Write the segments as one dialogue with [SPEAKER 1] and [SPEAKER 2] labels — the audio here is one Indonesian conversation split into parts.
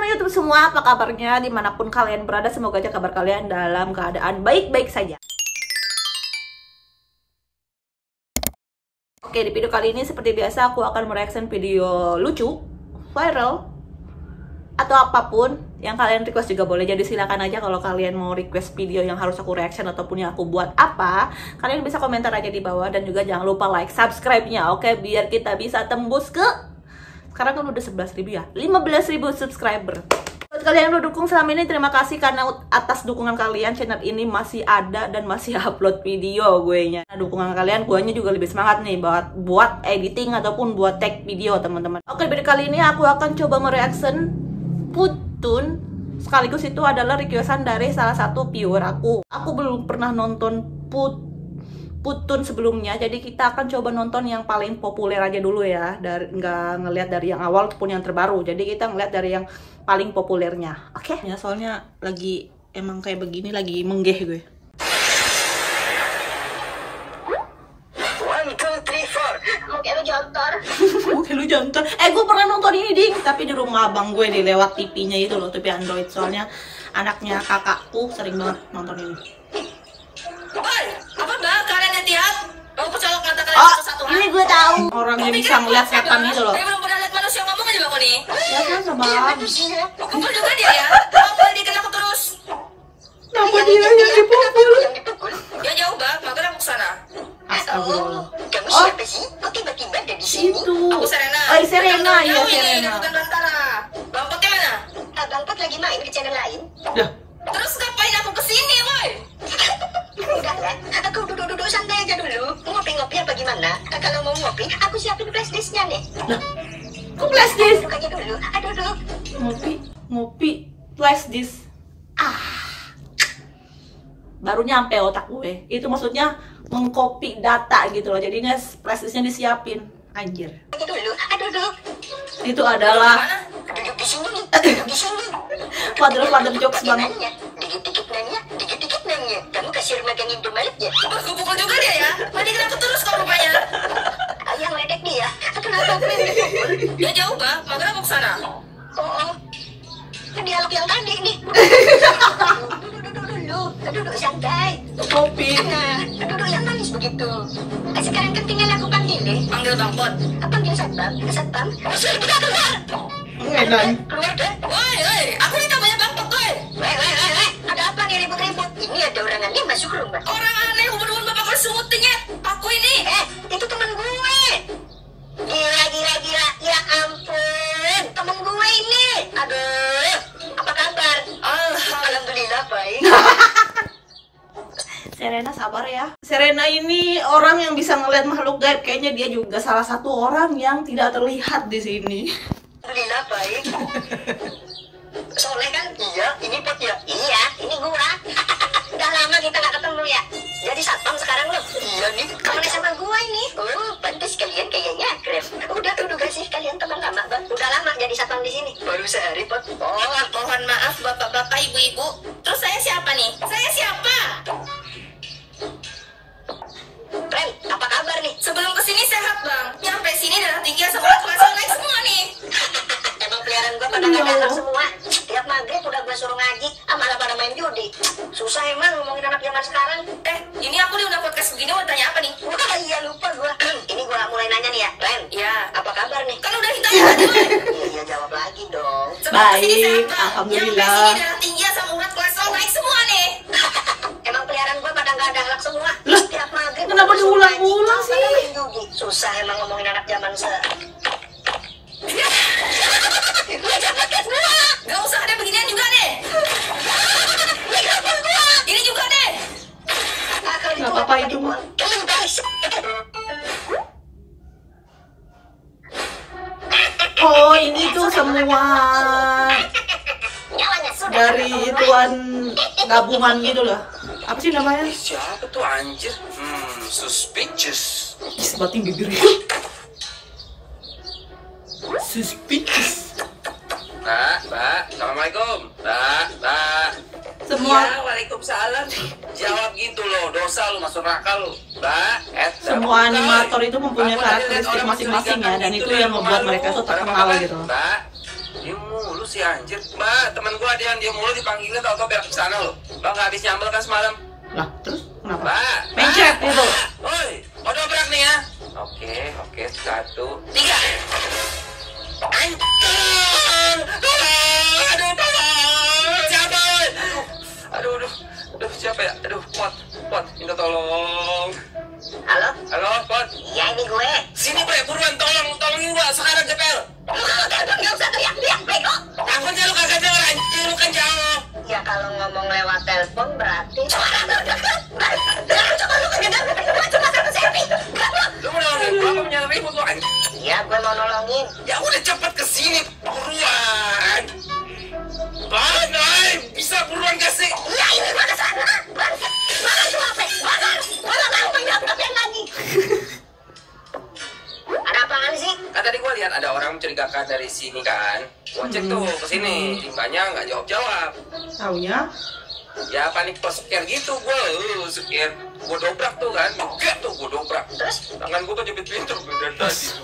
[SPEAKER 1] YouTube semua, apa kabarnya? Dimanapun kalian berada, semoga aja kabar kalian dalam keadaan baik-baik saja. Oke, di video kali ini seperti biasa aku akan mereaction video lucu, viral, atau apapun yang kalian request juga boleh. Jadi silakan aja kalau kalian mau request video yang harus aku reaction ataupun yang aku buat apa, kalian bisa komentar aja di bawah. Dan juga jangan lupa like, subscribe-nya, oke? Biar kita bisa tembus ke, sekarang kan udah 11.000 ya, 15.000 subscriber. Buat kalian yang udah dukung selama ini, terima kasih karena atas dukungan kalian channel ini masih ada dan masih upload video gue nya. Dukungan kalian, gue nya juga lebih semangat nih buat editing ataupun buat tag video teman-teman. Oke, video kali ini aku akan coba mereaction Putun, sekaligus itu adalah requestan dari salah satu viewer aku. Aku belum pernah nonton Putun sebelumnya, jadi kita akan coba nonton yang paling populer aja dulu ya, nggak ngelihat dari yang awal ataupun yang terbaru. Jadi kita ngeliat dari yang paling populernya, oke? Ya soalnya lagi emang kayak begini, lagi menggeh gue.
[SPEAKER 2] 1, 2, 3, 4. Oke lu jontor.
[SPEAKER 1] Oke lu jontor. Gue pernah nonton ini ding, tapi di rumah abang gue di lewat TV-nya itu loh, TV Android. Soalnya anaknya kakakku sering banget nonton ini.
[SPEAKER 2] Oi, apa mbak? Kalian lihat? Kamu kecolok mata kalian satu-satu.
[SPEAKER 1] Ini gue tahu. Orang yang bisa ngeliat setan gitu loh.
[SPEAKER 2] Dia belum pernah lihat manusia ngomong aja bang nih.
[SPEAKER 1] Ya kan sama.
[SPEAKER 2] Pukul juga dia ya. Kamu dikena aku terus.
[SPEAKER 1] Nama dia yang dipukul.
[SPEAKER 2] Ya jauh bang, mager aku kesana.
[SPEAKER 1] Astagfirullah.
[SPEAKER 2] Kamu siapa sih? Kok tiba-tiba ada di sini?
[SPEAKER 1] Itu.
[SPEAKER 2] Aku Serena.
[SPEAKER 1] Oh, Serena, iya
[SPEAKER 2] Jauh ini,
[SPEAKER 1] Serena.
[SPEAKER 2] di hutan belantara. Bang Potnya mana?
[SPEAKER 3] Abang Pot lagi main ke channel lain.
[SPEAKER 1] Ya.
[SPEAKER 2] Terus ngapain aku kesini, woi?
[SPEAKER 3] Enggak lah, aku duduk-duduk santai aja dulu. Ngopi-ngopi apa gimana? Kalau mau ngopi, aku siapin flash disknya nih.
[SPEAKER 1] Kok flash disk?
[SPEAKER 3] Duduk aja dulu, duduk.
[SPEAKER 1] Ngopi flash disk. Baru nyampe otak gue. Itu maksudnya mengcopy data gitu loh. Jadinya flash disknya disiapin. Anjir.
[SPEAKER 3] Aja dulu, duduk.
[SPEAKER 1] Itu adalah
[SPEAKER 3] Duduk di sini nih, duduk di sini.
[SPEAKER 1] father jokes banget.
[SPEAKER 3] Nanya, dikit-dikit nanya. Kamu kasih rumah yang Indomaret ya?
[SPEAKER 2] Aku pukul juga dia ya. Tadi kenapa terus kau rupanya?
[SPEAKER 3] Ayah ledek dia. Kenapa aku yang dipukul?
[SPEAKER 2] Ya jauh bang, mager aku kesana.
[SPEAKER 3] Oh. Dialog yang tadi nih. Duduk santai.
[SPEAKER 1] Kopi.
[SPEAKER 3] Nah, duduk yang manis begitu. Sekarang kan tinggal aku panggil deh.
[SPEAKER 2] Panggil Bang Pot.
[SPEAKER 3] Panggil satpam. Keluar.
[SPEAKER 1] Enak.
[SPEAKER 3] Keluar deh.
[SPEAKER 2] Woi, aku ini namanya Bang Pot, woi.
[SPEAKER 3] Weh. Ada apa nih ribut-ribut? Ini ada orang aneh masuk rumah.
[SPEAKER 2] Orang aneh, hubungan bapak kau semutingnya. Aku ini.
[SPEAKER 3] Itu temen gue. Gila. Ya ampun. Temen gue ini. Aduh. Apa kabar? Alhamdulillah baik.
[SPEAKER 1] Serena sabar ya. Serena ini orang yang bisa ngelihat makhluk gaib. Kayaknya dia juga salah satu orang yang tidak terlihat di sini.
[SPEAKER 3] Alhamdulillah baik. Soleh kan? Iya. Ini Pot ya? Iya. Ini gua. Udah lama kita nggak ketemu ya. Jadi satpam sekarang lo? Iya nih. Kamu sama gua ini. Oh, pantas kalian kayaknya akrab. Udah gak sih kalian teman lama bang? Udah lama jadi satpam di sini. Baru sehari Pot.
[SPEAKER 2] Oh, mohon maaf bapak-bapak, ibu-ibu. Terus saya siapa nih? Saya siapa?
[SPEAKER 3] Ren, apa kabar nih?
[SPEAKER 2] Sebelum kesini sehat bang. Nyampe sini darah tinggi asam urat kolesterol naik semua nih.
[SPEAKER 3] Emang peliharaan gua pada nggak enak semua. Tiap maghrib udah gua suruh ngaji, malah pada main judi. Susah emang ngomongin anak zaman sekarang.
[SPEAKER 2] Ini aku diundang podcast begini mau tanya apa nih?
[SPEAKER 3] Wah iya lupa gua. Ini gua mulai nanya nih ya. Ren,
[SPEAKER 2] Ya,
[SPEAKER 3] apa kabar nih?
[SPEAKER 2] kan udah ditanya tadi, woy.
[SPEAKER 3] Iya jawab lagi dong.
[SPEAKER 2] Sebelum kesini
[SPEAKER 1] Baik,
[SPEAKER 2] sehat bang.
[SPEAKER 1] alhamdulillah.
[SPEAKER 2] Nyampe sini darah tinggi asam urat kolesterol naik semua nih.
[SPEAKER 3] Emang peliharaan gua pada nggak ada akhlak semua. Tiap maghrib
[SPEAKER 1] Kenapa
[SPEAKER 3] gua suruh
[SPEAKER 1] diulang-ulang
[SPEAKER 3] ngaji,
[SPEAKER 1] sih?
[SPEAKER 3] malah main judi. Susah emang ngomongin anak zaman
[SPEAKER 2] Gak usah ada beginian juga deh. Ini juga deh.
[SPEAKER 1] Nggak apa-apa itu. Oh, ini tuh semua dari ituan gabungan gitu loh. Apa sih namanya?
[SPEAKER 4] Siapa tuh anjir? Suspicious.
[SPEAKER 1] Sebatin bibirnya. Suspicious.
[SPEAKER 4] Mbak, assalamualaikum. Mbak.
[SPEAKER 1] Semua
[SPEAKER 4] Iya, waalaikumsalam. Jawab gitu loh, dosa lu masuk neraka lu. Mbak,
[SPEAKER 1] semua animator itu mempunyai karakteristik masing-masing ya, dan itu yang membuat mereka tuh terkenal gitu.
[SPEAKER 4] Mbak, ini mulus sih anjir? Mbak, temen gua ada yang dia mulu dipanggilnya tau-tau berak ke sana loh. Mbak nggak habis nyambel kan semalam?
[SPEAKER 1] Lah, terus kenapa?
[SPEAKER 4] Mbak,
[SPEAKER 1] Mencret itu.
[SPEAKER 4] Oi, mau dobrak nih ya? Oke, 1, 3. Anjir! Tolong! Tolong! Siapa? Aduh, siapa ya? Aduh, Pot, minta tolong.
[SPEAKER 3] Halo,
[SPEAKER 4] Pot.
[SPEAKER 3] iya ini gue.
[SPEAKER 4] Sini gue, buruan tolongin gua sekarang cepel.
[SPEAKER 3] Lu kalau telepon gak usah teriak-teriak, bego.
[SPEAKER 4] Takutnya lu kagak denger anjir, lu kan jauh.
[SPEAKER 3] Ya kalau ngomong lewat telepon berarti suara lu dekat. Jangan coba lu kedengar, gua cuma satu selfie.
[SPEAKER 4] Lu mau nolongin gua apa punya ribut lu anjir?
[SPEAKER 3] Iya, gue mau nolongin.
[SPEAKER 4] Ya udah cepet kesini, buruan. Banai, bisa buruan gak sih?
[SPEAKER 3] Iya, ini gua kesana. Bakar tuh HP, bakar. Gua gak mau main HP-nya lagi. Ada apaan sih?
[SPEAKER 4] Kan tadi gua lihat ada orang mencurigakan dari sini kan. Gua cek tuh ke sini, timbanya nggak jawab.
[SPEAKER 1] Taunya
[SPEAKER 4] Ya panik pas scare gitu gua, scare. Gua dobrak tuh kan, enggak tuh gua dobrak.
[SPEAKER 3] Terus?
[SPEAKER 4] Tangan gua kejepit pintu dari tadi tuh.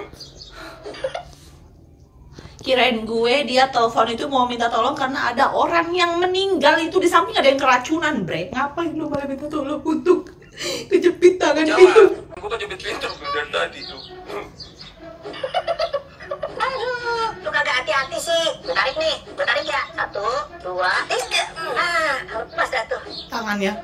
[SPEAKER 1] kirain gue dia telepon itu mau minta tolong karena ada orang yang meninggal itu di samping ada yang keracunan, bre. Ngapain lu malah minta tolong untuk kejepit tangan
[SPEAKER 4] Jawab,
[SPEAKER 1] itu?
[SPEAKER 4] gua kejepit pintu dari tadi tuh.
[SPEAKER 3] Aduh, lu kagak hati-hati sih. Gue tarik nih, gue tarik ya. 1, 2, 3. Lepas dah tuh.
[SPEAKER 1] Tangannya.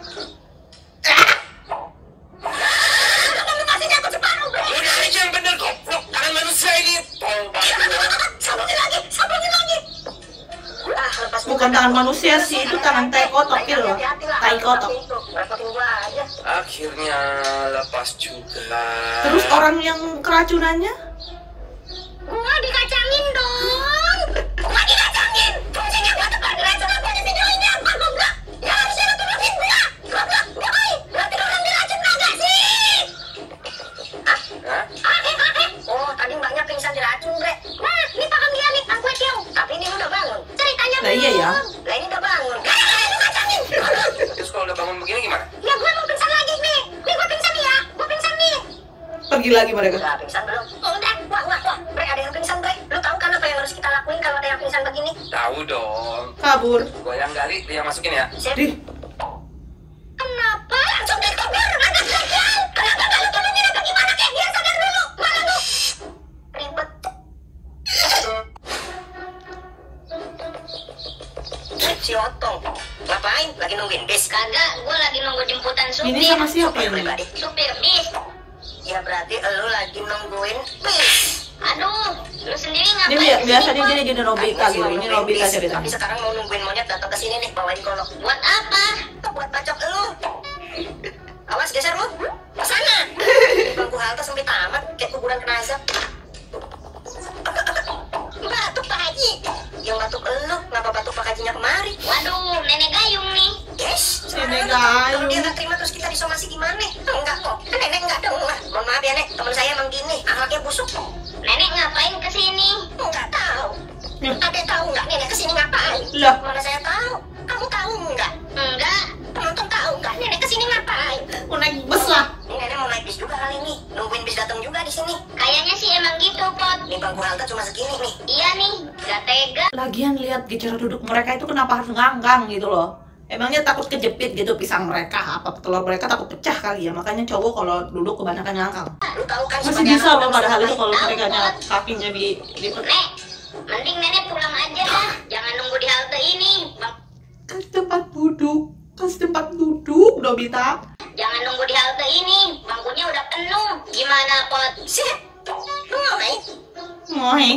[SPEAKER 3] Lu masih nyangkut separuh, bre.
[SPEAKER 4] Udah aja yang bener goblok, tangan manusia ini. Tolong
[SPEAKER 3] Sambungin lagi. Lepas
[SPEAKER 1] Bukan tangan manusia sih, itu tangan tai kotok gitu loh. Tai kotok.
[SPEAKER 3] Repotin gua aja.
[SPEAKER 4] Akhirnya lepas juga.
[SPEAKER 1] Terus orang yang keracunannya?
[SPEAKER 3] Gua dikacangin dong. Gua dikacangin. Fungsinya gua tebar diracun apa di videonya? Apa goblok? Ya harusnya lu turutin gua. Goblok. Yoi. Berarti lu orang diracun enggak sih?
[SPEAKER 4] Hah?
[SPEAKER 3] Oh, tadi mbaknya pingsan diracun, bre. Nah, ini pakam dia nih, aku cium. Tapi ini udah bangun. Ceritanya
[SPEAKER 1] Lah iya ya.
[SPEAKER 3] Lah ini udah bangun. Lu kacangin.
[SPEAKER 4] Terus kalau udah bangun begini gimana?
[SPEAKER 3] Ya gua mau pingsan lagi nih. Nih gua pingsan nih ya. Gua pingsan nih.
[SPEAKER 1] Pergi lagi mereka.
[SPEAKER 3] Udah pingsan belum? Udah. Wah. Bre, ada yang pingsan, bre. Lu tahu kan apa yang harus kita lakuin kalau ada yang pingsan begini?
[SPEAKER 4] Tahu dong.
[SPEAKER 1] Kabur.
[SPEAKER 4] Gua yang gali, dia yang masukin ya.
[SPEAKER 1] Di.
[SPEAKER 3] Kenapa langsung dikubur? Anak gagal. Kenapa gak lu tolongin apa gimana kayak dia sadar dulu? Malah lu ribet. Si Otong, ngapain? Lagi nungguin bis?
[SPEAKER 2] Kagak, gua lagi nunggu jemputan supir.
[SPEAKER 1] Ini sama siapa
[SPEAKER 3] Supir
[SPEAKER 1] ini?
[SPEAKER 3] pribadi.
[SPEAKER 2] Supir bis.
[SPEAKER 3] Ya berarti lu lagi nungguin bis.
[SPEAKER 2] Aduh, lu sendiri
[SPEAKER 1] Ini
[SPEAKER 2] ngapain?
[SPEAKER 1] biasanya dia jadi Nobita
[SPEAKER 3] Kan gua sih
[SPEAKER 1] gitu.
[SPEAKER 3] mau
[SPEAKER 1] Ini
[SPEAKER 3] nungguin
[SPEAKER 1] Nobita
[SPEAKER 3] bis,
[SPEAKER 1] ceritanya.
[SPEAKER 3] Tapi sekarang mau nungguin monyet datang ke sini nih, bawain kolok.
[SPEAKER 2] Buat apa?
[SPEAKER 3] Buat bacok lu. Awas geser lu. Ke sana. Di bangku halte sempit amat kayak kuburan kena azab. Batuk Pak Haji. Yang batuk elu, kenapa batuk Pak Hajinya kemari?
[SPEAKER 2] Waduh, nenek gayung nih.
[SPEAKER 3] Yes.
[SPEAKER 1] Nenek
[SPEAKER 3] Kalau
[SPEAKER 1] gayung.
[SPEAKER 3] dia nggak terima terus kita disomasi gimana? Enggak kok. Nenek nggak dong. Mohon maaf ya, Nek. Teman saya emang gini. Akhlaknya busuk.
[SPEAKER 2] Nenek ngapain kesini?
[SPEAKER 3] Enggak tahu.
[SPEAKER 1] Ya.
[SPEAKER 3] Ada yang tahu nggak nenek kesini ngapain?
[SPEAKER 1] Lah.
[SPEAKER 3] Mana saya tahu. Kamu tahu nggak?
[SPEAKER 2] Enggak.
[SPEAKER 3] Penonton tahu nggak nenek kesini ngapain?
[SPEAKER 1] Mau naik bus lah.
[SPEAKER 3] Ini nenek mau naik bis juga kali ini. Nungguin bis datang juga di sini.
[SPEAKER 2] Kayaknya sih emang gitu, Pot.
[SPEAKER 3] Ini bangku halte cuma segini nih.
[SPEAKER 2] Iya nih, gak tega.
[SPEAKER 1] Lagian lihat cara duduk mereka itu kenapa harus ngangkang gitu loh. Emangnya takut kejepit gitu pisang mereka, apa telur mereka takut pecah kali ya. Makanya cowok kalau duduk kebanyakan ngangkang.
[SPEAKER 3] Lu tahu kan
[SPEAKER 1] Masih
[SPEAKER 3] sebagai
[SPEAKER 1] bisa
[SPEAKER 3] anak
[SPEAKER 1] loh
[SPEAKER 3] muda
[SPEAKER 1] padahal itu
[SPEAKER 3] baik.
[SPEAKER 1] kalau
[SPEAKER 2] Tahu,
[SPEAKER 1] mereka
[SPEAKER 2] Pot.
[SPEAKER 1] kakinya di
[SPEAKER 2] Nek, mending nenek pulang aja dah. Jangan nunggu di halte ini.
[SPEAKER 1] kasih tempat duduk, kasih tempat duduk, Nobita.
[SPEAKER 2] Jangan nunggu di halte ini. Bangkunya udah penuh. Gimana, Pot?
[SPEAKER 3] Sip. Lu ngapain?
[SPEAKER 1] Mohe,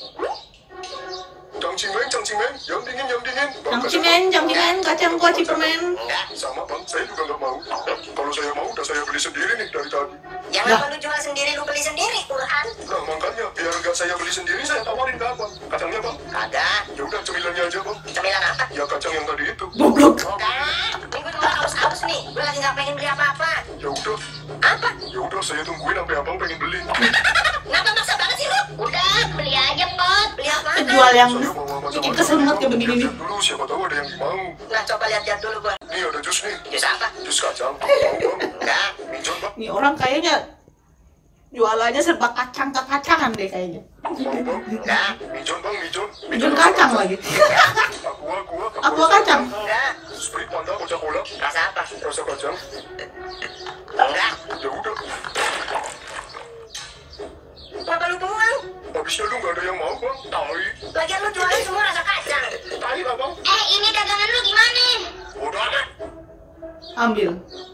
[SPEAKER 5] Cangcimen, yang dingin.
[SPEAKER 1] jangkingen, kacang kuaci permen.
[SPEAKER 3] Enggak.
[SPEAKER 5] Sama bang, saya juga nggak mau. Kalau saya mau, udah saya beli sendiri nih dari tadi.
[SPEAKER 3] Jangan
[SPEAKER 1] Lah.
[SPEAKER 3] lu jual sendiri, lu beli sendiri, Tuhan.
[SPEAKER 5] Nah makanya, biar nggak saya beli sendiri, saya tawarin ke abang. Kacangnya bang,
[SPEAKER 3] Kagak.
[SPEAKER 5] ya udah cemilannya aja bang.
[SPEAKER 3] Cemilan apa?
[SPEAKER 5] Ya kacang yang tadi itu.
[SPEAKER 1] Goblok.
[SPEAKER 3] Enggak. Ini gue cuma haus-haus nih. Gue lagi nggak pengen beli apa-apa.
[SPEAKER 5] Ya udah,
[SPEAKER 3] Apa?
[SPEAKER 5] saya tungguin sampai abang pengen beli.
[SPEAKER 3] Kenapa maksa banget sih lu?
[SPEAKER 2] Udah, beli aja, Pot.
[SPEAKER 3] Beli apa?
[SPEAKER 1] Penjual yang
[SPEAKER 5] Saya mau sama
[SPEAKER 1] bikin kesel banget kayak begini nih.
[SPEAKER 5] Lihat dulu, siapa tahu ada yang mau.
[SPEAKER 3] Nah, coba lihat-lihat dulu gua.
[SPEAKER 5] Nih ada jus nih,
[SPEAKER 3] Jus apa?
[SPEAKER 5] jus kacang. Mau bang?
[SPEAKER 3] Enggak.
[SPEAKER 5] Minjam bang.
[SPEAKER 1] Nih orang kayaknya Jualannya serba kacang-kacangan deh kayaknya.
[SPEAKER 3] Enggak.
[SPEAKER 5] Mijon bang, mijon.
[SPEAKER 1] Mijon kacang lagi. Aqua kacang.
[SPEAKER 3] Enggak.
[SPEAKER 5] Sprite, Fanta, Coca-Cola.
[SPEAKER 3] Rasa apa?
[SPEAKER 5] Rasa kacang.
[SPEAKER 3] Enggak.
[SPEAKER 5] Ya udah.
[SPEAKER 3] Kenapa lu buang?
[SPEAKER 5] Habisnya lu nggak ada yang mau bang. Tai.
[SPEAKER 3] Lagian lu jualan semua rasa kacang.
[SPEAKER 5] Tai lah bang.
[SPEAKER 3] Ini dagangan lu gimana?
[SPEAKER 5] Udah amat.
[SPEAKER 1] Ambil.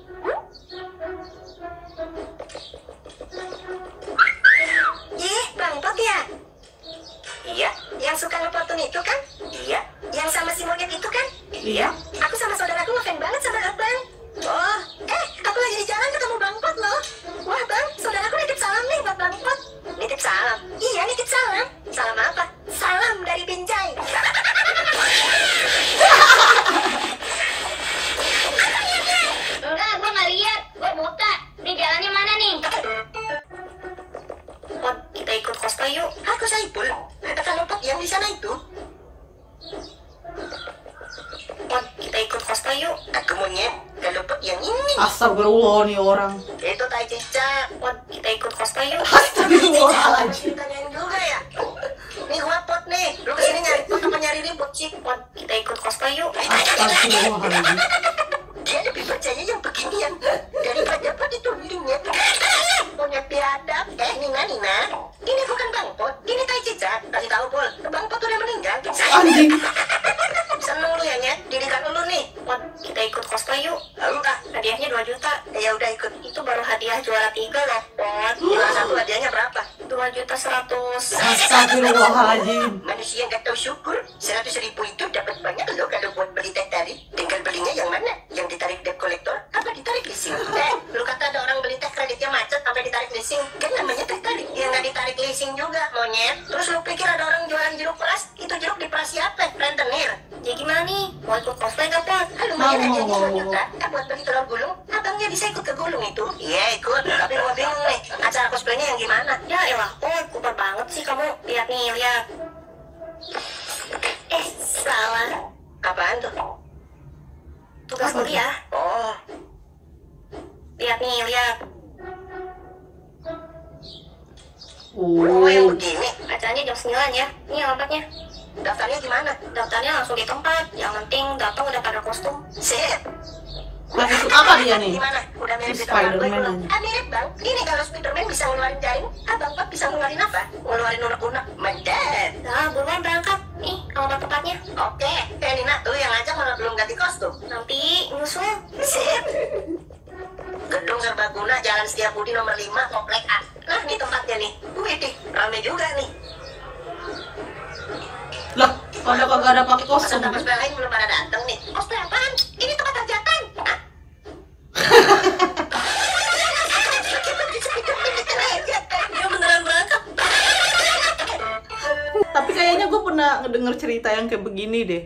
[SPEAKER 3] Bang Pot ya? Iya. Yang suka ngepotong itu kan? Iya. Yang sama si monyet itu kan?
[SPEAKER 1] Iya.
[SPEAKER 3] Aku sama saudaraku ngefans banget sama abang. Oh, aku lagi di jalan ketemu Bang Pot loh. Wah bang, saudaraku nitip salam nih buat Bang Pot. Nitip salam? Iya, nitip salam. Salam apa? Salam dari Binjai. Enggak, gue nggak lihat. Gue buta. Ini jalannya mana nih? Pot, kita ikut cosplay yuk. Aku Saipul. Kalau Pot yang di sana itu. Pot, kita ikut cosplay yuk. Aku monyet. Kalau Pot yang ini.
[SPEAKER 1] Astagfirullah nih orang.
[SPEAKER 3] Itu Tai Cicak. Pot, kita ikut cosplay yuk.
[SPEAKER 1] Astagfirullahaladzim.
[SPEAKER 3] Tanyain juga ya. Nih gua Pot nih. Lu kesini nyari Pot apa nyari ribut sih? Pot, kita ikut cosplay yuk.
[SPEAKER 1] Astagfirullahaladzim.
[SPEAKER 3] Dia lebih percaya yang beginian daripada Pot itu dirinya. Monyet biadab. Nina. Ini bukan Bang Pot. Ini Tai Cicak. Kasih tahu Pol. Bang Pot udah meninggal.
[SPEAKER 1] Anjing.
[SPEAKER 3] Seneng lu ya Nyet. Dirikan lu nih. Pot, kita ikut cosplay yuk. Enggak. Hadiahnya 2 juta. Ya udah ikut. Itu baru hadiah juara 3 loh. Pot, juara 1 hadiahnya berapa? 2.100.000.
[SPEAKER 1] Astagfirullahaladzim.
[SPEAKER 3] Manusia nggak tahu syukur. 100.000 itu dapat banyak loh kalau buat beli teh tarik. Tinggal belinya yang mana? Yang ditarik debt collector apa ditarik leasing? Lu kata ada orang beli teh kreditnya macet sampai ditarik leasing. Kan namanya teh tarik. Ya nggak ditarik leasing juga, monyet. Terus lu pikir ada orang jualan jeruk peras? Itu jeruk di peras siapa? Rentenir. Ya gimana nih? Mau ikut cosplay nggak, Pak? Lumayan aja nih 2 juta. Buat beli telur gulung. Abangnya bisa ikut ke gulung itu? Iya ikut. Tapi gua bingung nih. Acara cosplaynya yang gimana? Ya elah, kuper banget sih kamu. Lihat nih, lihat. Salah. Apaan tuh? Tugas kuliah. Oh. Lihat nih, lihat. Oh, yang begini. Acaranya jam 9 ya. Ini alamatnya. Daftarnya gimana? Daftarnya langsung di tempat. Yang penting datang udah pada kostum. Sip.
[SPEAKER 1] Lagi suka apa dia nih?
[SPEAKER 3] Gimana? Udah mirip
[SPEAKER 1] Spider-Man
[SPEAKER 3] belum?
[SPEAKER 1] aja.
[SPEAKER 3] Mirip bang. Ini kalau Spider-Man bisa ngeluarin jaring, Abang Pot bisa ngeluarin apa? Ngeluarin unek-unek. Mantap. Nah, buruan berangkat. Nih, alamat tempatnya. Oke. Nina tuh yang ngajak malah belum ganti kostum. Nanti nyusul. Sip. Gedung Serbaguna, Jalan Setiabudi nomor 5, Komplek A. Nah, ini tempatnya nih. Wih, rame juga nih.
[SPEAKER 1] Lah, pada kagak ada pakai kostum.
[SPEAKER 3] Masa cosplay lain belum pada datang nih. Cosplay apaan? Ini tempat hajatan. Hah? Dia beneran berangkat.
[SPEAKER 1] Tapi kayaknya gue pernah ngedenger cerita yang kayak begini deh.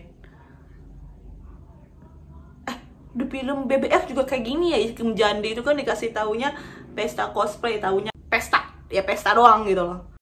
[SPEAKER 1] Di film BBF juga kayak gini ya, Kim Jandi itu kan dikasih taunya pesta cosplay, taunya pesta, ya pesta doang gitu loh.